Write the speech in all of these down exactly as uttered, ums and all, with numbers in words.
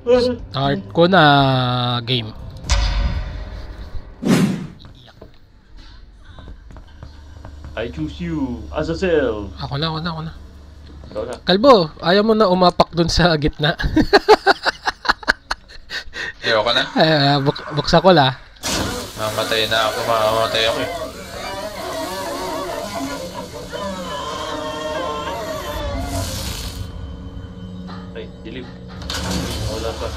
Start ko na game. I choose you, Azazel. Ako na, ako na, ako na. Ikaw na. Kalbo, ayaw mo na umapak dun sa gitna. Ayoko na. Eh, buk buksa ko la. Mamatay na ako, mamamatay ako eh. Ay, dilim. Wala pa.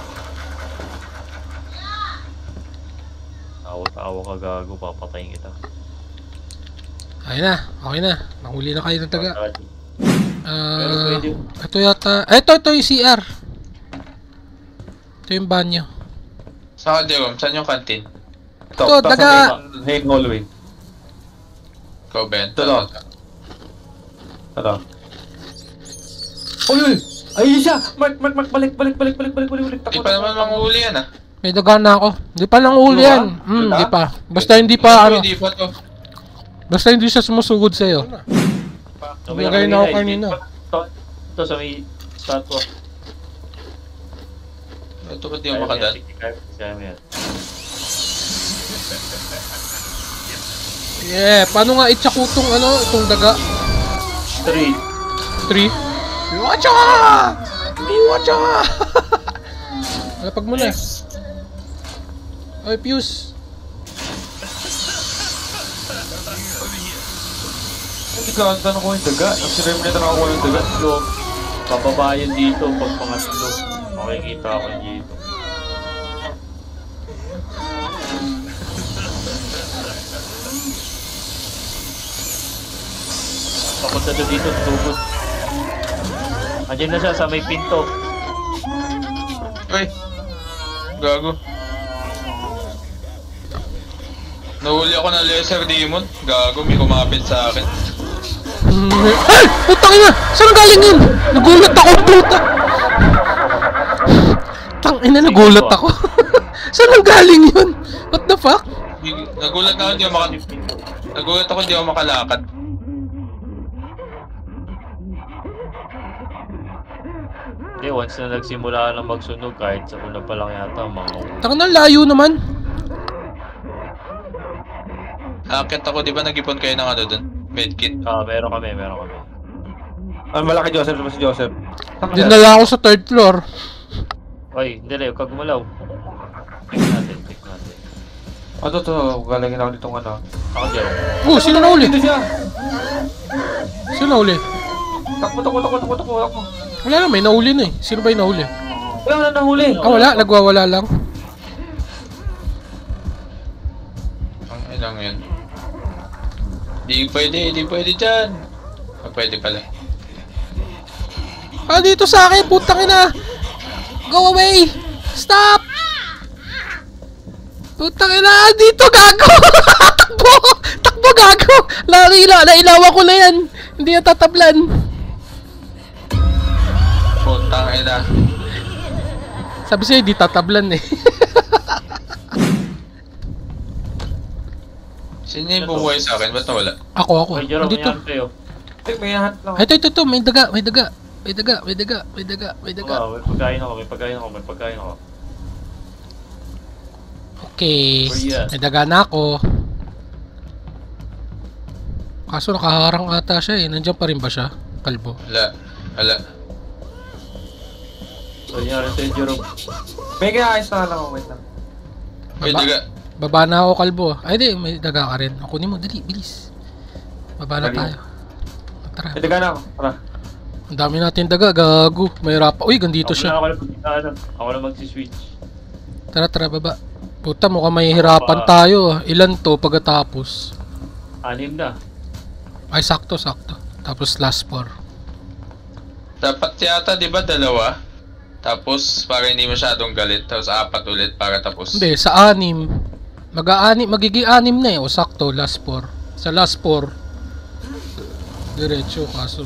Tawa-tawa ka gago, papatayin kita. Ayun na, okay na. Nahuli na kayo ng taga. Pero Ah, pwede. ito yata. Eh, ito, ito yung C R. Ito yung banyo. Saan ka, Jerome? Saan yung canteen? Ito, taga. Hey, hallway. Ikaw, Ben? Ito lang. Ito. Uy, uy! Ayun siya! Mark, Mark, Mark! Balik, balik, balik, balik, balik, balik, balik. Di pa naman manghuli yan ah. May daga na ako. Hindi pa lang uli yan. Hmm, hindi pa. Basta hindi pa, ano. Hindi pa to. Basta hindi siya sumusugod sa'yo. Nilagay na ako kanina. Ito, ito sa may statwa. Ito ba't di ako makadal? Kaya mo yan. Yeah, paano nga itsakutong ano, itong daga? Three. Three. Iwacha! Iwacha! Alapag mo na. Ay, Fuse. Hindi ka, ang tanong ko yung daga. Ang sinirm nito na ako yung daga. So, papabayan dito pag pangatlo. Makikita ako dito. Papunta na dito, tugod. Andiyan na siya sa may pinto. Uy! Gago. Nahuli ako ng lesser demon. Gago, may kumapit sa akin. Ay! Putang ina! Saan galing yun? Nagulat ako, puta! Tang ina, nagulat ako. Saan galing yun? What the fuck? Nagulat ako, hindi ako maka... Nagulat ako, hindi ako makalakad. Hindi, once na nagsimula na magsunog, kahit sa una pa lang yata, mga... Tang na, layo naman. Akit ako, di ba nag-ipon kayo ng ano dun? Medkit. Ah, meron kami, meron kami. Ang malaki Joseph, diba si Joseph? Dinala ako sa third floor. Oy, hindi na, huwag kang gumalaw. Check natin, check natin. Ano to? Galingin ako ditong ano. Ako dyan. Oh, sino nahuli? Dito siya! Sino nahuli? Takbo, takbo, takbo, takbo, takbo, takbo. Wala na, may nahuli na eh. Sino ba yung nahuli? Wala na nahuli. Ah, wala. Nagwawala lang. Ang ilang yun. Di pwede, di pwede dyan. Ah, pwede pala. Ah, dito sa akin. Putang ina. Go away. Stop. Putang ina. Dito, gago. Takbo. Takbo, gago. Laila, nailawa ko na yan. Hindi na tatablan. Putang ina. Sabi sa'yo, di tatablan eh. Sino yung bumuhay sa akin? Ba't nawala? Ako, ako. Oy, Jerome, Andito. nangyari sa'yo. Ay, may hat lang. Ay, ito, ito, ito. May daga, may daga. May daga, may daga, may daga, may daga. Ah, may pagkain ako, may pagkain ako, may pagkain ako. Okay. Oh, yeah. May daga na ako. Kaso nakaharang ata siya eh. Nandiyan pa rin ba siya? Kalbo. Wala. Wala. So, nangyari sa'yo, Jerome. May kinaayos na lang ako, wait lang. May Baba. daga. Baba na ako, kalbo. Ay, di. May daga ka rin. Kunin mo, dali, bilis. Baba na Dali. tayo. Tara. May daga na ako, tara. Ang dami natin daga, gago. May rapa. Uy, gandito Ako na, siya. ako na, ano, ako na magsiswitch. Tara, tara, baba. Puta, mukhang may hirapan tayo. ah. Ilan to pagkatapos? Anim na. Ay, sakto, sakto. Tapos last four. Dapat yata, di ba, dalawa? Tapos, para hindi masyadong galit. Tapos, apat ulit para tapos. Hindi, sa anim. Mag-aani, magiging anim na eh. O sakto, last four. Sa last four. Diretso, kaso.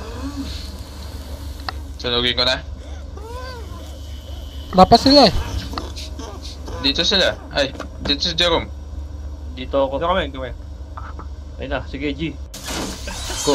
Sunugin ko na. Mapa sila eh. Dito sila. Ay, dito si Jerome. Dito ako. Dito kami, kami. Ayun na, sige, G. Go.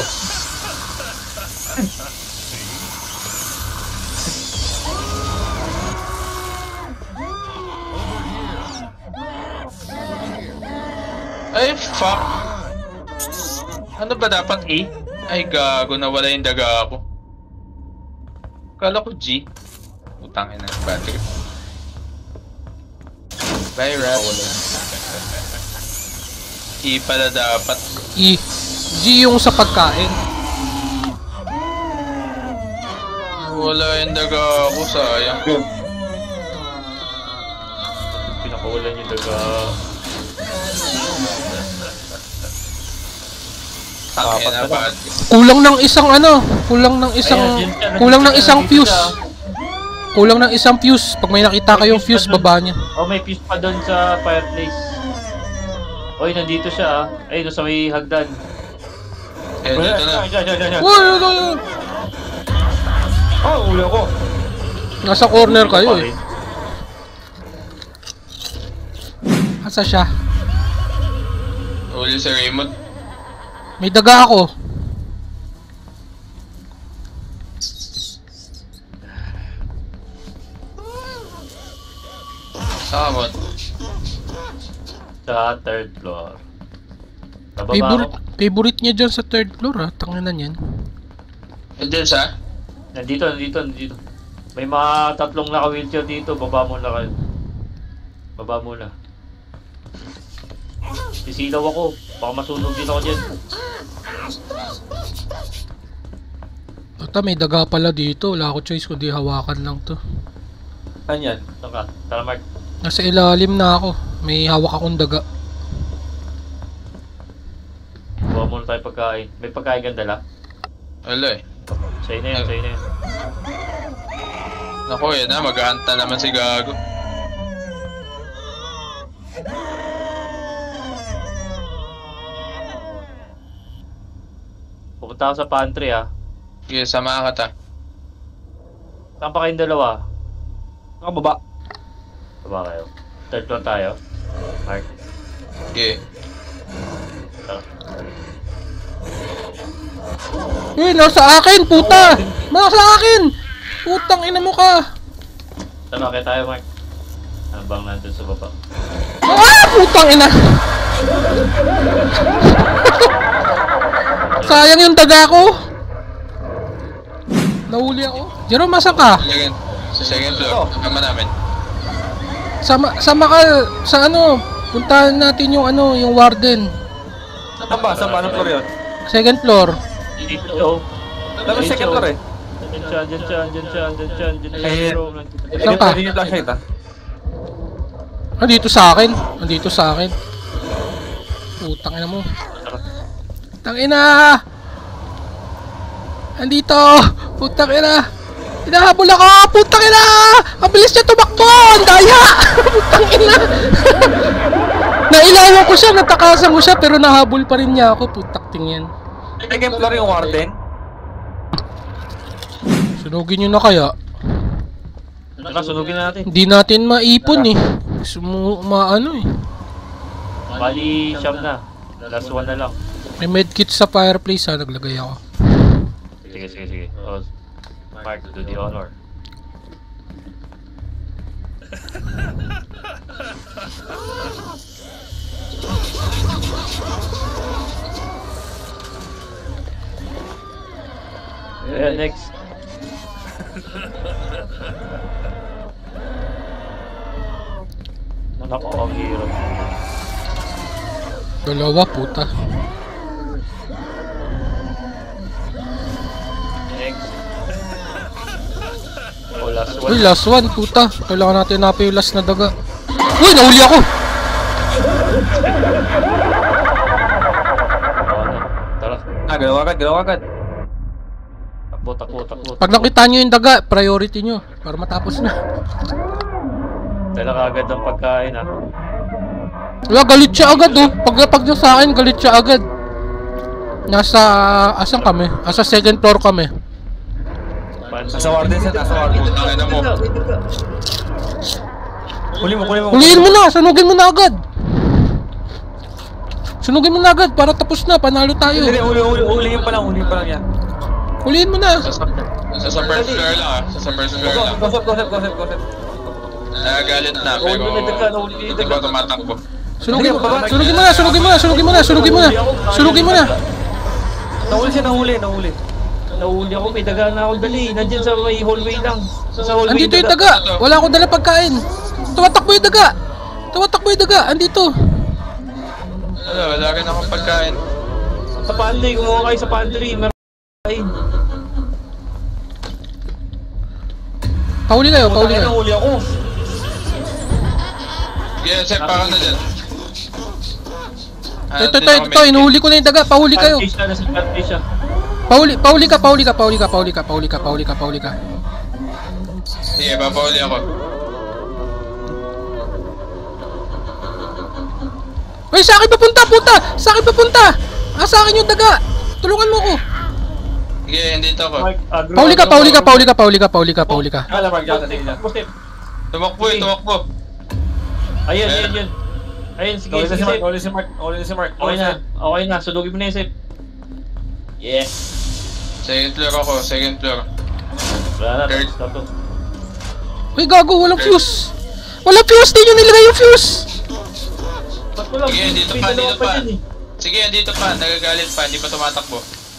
Ay, fuck. Ano ba dapat E? Ay, gago. Nawala yung daga ako. Kala ko G. Utangin ng battery. Bye, Rat. E pala dapat. E. G yung sa pagkain. Wala yung daga ako. Sayang. Pinakawalan yung daga. Tangin na ba? Kulang ng isang ano, kulang ng isang Ayan, yun siya, kulang ng nandito isang siya, fuse. nandito Kulang ng isang fuse. Pag may nakita kayong fuse, baba niya. Oh, may fuse pa doon sa fireplace. Oy, nandito siya ah. Ay, doon sa may hagdan. Eh, dito na. Diyan, diyan, diyan, diyan. Uy, uy, uy, uy. Oh, uli ako. Nasa corner kayo eh. Asa siya? Uli si Raymond. May daga ako. Saka mo. Sa third floor. Bababa Favorite, ako. favorite niya dyan sa third floor ha. Tanginan yan. Nandiyan siya? Nandito, nandito, nandito. May mga tatlong naka-wheelchair dito. Baba muna kayo. Baba muna. Sisilaw ako. Baka masunog din ako dyan. Ata, may daga pala dito. Wala ako choice kundi hawakan lang to. Saan yan? Saan ka? Tara, Mark. Nasa ilalim na ako. May hawak akong daga. Baba muna tayo pagkain. May pagkain kang dala? Wala eh. Sa'yo na yan, sa'yo na yan. Naku, yan na. Mag-aanta naman si Gago. Pupunta ako sa pantry ah. Sige, sama ka ta. Saan pa kayong dalawa? Nakababa. Baba kayo. Third floor tayo. Mark. Sige. Tara. Eh, nasa akin, puta! Nasa akin! Putang ina mo ka! Tara, kaya tayo, Mark. Habang nandun sa baba. Ah! Putang ina! Sayang yung daga ko! Nahuli ako. Jerome, masan ka? Second, sa second floor. Tama namin. Sama, sama ka sa ano, puntahan natin yung ano, yung warden. Saan ba? Saan ba? Anong floor yun? Second floor. Dito siya, oh. Dami second floor eh. Dyan siya, dyan siya, dyan siya, dyan siya, dyan siya, Ay, Jerome. Saan ka? Pwede yung flashlight ah. Nandito sa akin. Nandito sa akin. Putang ina mo. Putang ina! Andito! Putang ina! Hinahabol ako! Putang ina! Ang bilis niya tumakbo! Ang daya! Putang ina! Nailawan ko siya, natakasan ko siya, pero nahabol pa rin niya ako. Putak ting yan. Second floor yung warden. Sunugin nyo na kaya? Tara, sunugin na natin. Hindi natin maipon eh. Sumu maano eh. Bali, siyam na. Last one na lang. May medkit sa fireplace ha, naglagay ako. Sige, sige, sige. Oh, Mark, do the honor. Yeah, next. Naku, ang hirap. Dalawa puta. Next. Oh, last one. Uy, last one puta. Kailangan natin napay yung last na daga. Uy, nahuli ako! Oh, ano? Tara. Ah, galaw agad, galaw agad. Takbo, takbo, takbo. Pag nakita nyo yung daga, priority nyo. Para matapos na. Dala ka agad ng pagkain ah. Wala, galit siya agad oh. Pag pag niya sa akin, galit siya agad. Nasa, asan kami? Asa second floor kami. Nasa warden siya, nasa warden. Tangin na mo. Huli mo, huli mo. Huliin mo na, sunugin mo na agad. Sunugin mo na agad para tapos na, panalo tayo. Hindi, huli, huli, huliin pa lang, huliin pa lang yan. Huliin mo na. Sa, sa, sa, sa first floor lang ah. Sa, sa first floor lang. Gossip, gossip, gossip, gossip. Nagagalit na, pero Nahuli na daga, nahuli na hindi daga. ko tumatakbo. Sunugin mo, sunugin mo na, sunugin mo na, sunugin mo na, sunugin mo na. Sunugin mo na. Nahuli siya, nahuli, nahuli. Nahuli ako, may daga na ako dali. Nandiyan sa may hallway lang. Sa hallway Andito yung daga. Wala akong dala pagkain. Tumatakbo yung daga. Tumatakbo yung daga. Andito. Wala, wala rin akong pagkain. Sa pantry, kumuha kayo sa pantry. Meron kain. Pauli kayo, pauli kayo. Nahuli ako. Yeah, Sep, para na dyan. Ah, Ito, ito, dito ako, ito, inuhuli ko na yung daga. Pauli kayo. Pantry siya, nasa pantry siya. Pauli, pauli ka, pauli ka, pauli ka, pauli ka, pauli ka, pauli ka, pauli ka. Sige, papauli ako. Ay, sa akin papunta, punta! Sa akin papunta! Ah, sa akin yung daga! Tulungan mo ko! Sige, andito ako. Pauli ka, pauli ka, pauli ka, pauli ka, pauli ka, pauli ka. Kala, Mark, dyan, sige dyan. Tumakbo eh, tumakbo. Ayun, ayun, ayun. Ayun, sige, Nahuli na sige, si Mark, Sep. nahuli si Mark, nahuli na si Mark. Okay na, okay na. Sunugin mo na yun, Sep. Yes. Second floor ako, second floor. Wala na, Third. tapos na to. Uy, gago, walang fuse! Walang fuse! Di nyo nilagay yung fuse! Ba't ko lang? Sige, dito may pa, dalawa dito pa. dyan eh. Sige, andito pa, nagagalit pa, hindi pa tumatakbo.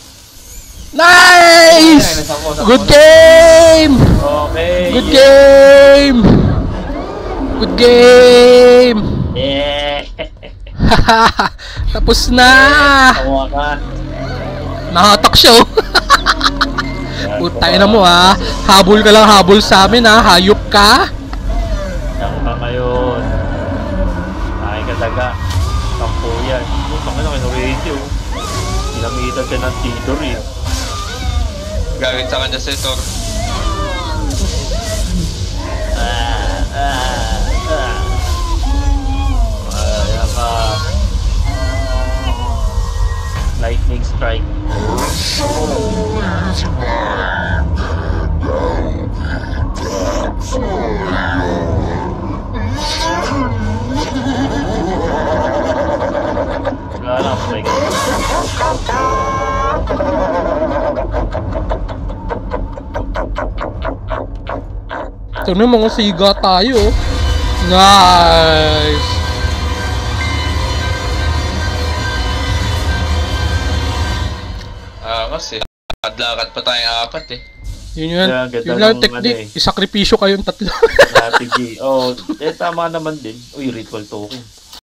Nice! Good game! Okay. Good yeah. game! Good game! Yeah. Tapos na! Tawa ka. Nakatak siya oh! Putay na mo ha! Habol ka lang habol sa amin ha! Hayop ka! Yan ka ngayon. Ay ka daga. Tampo yan. Butang na kinuwede oh. Pinamitan siya ng Tidor eh. Galit sa kanya si Thor. Ah, ah, ah. Kaya ka. Lightning strike. Wala lang, patay ka. Ito na mga siga tayo oh. Nice! Ah, kasi lakad-lakad pa tayong apat eh. Yun yun. Yeah, ganda Yun lang ng technique. ano eh. Isakripisyo kayong tatlo. Strategy. Oh, eh tama naman din. Uy, ritual token.